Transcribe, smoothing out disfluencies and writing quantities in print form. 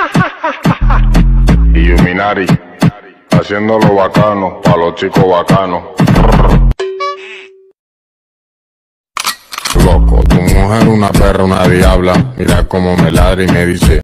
Illuminati, haciéndolo bacano, pa' los chicos bacanos. Loco, tu mujer una perra, una diabla. Mira cómo me ladra y me dice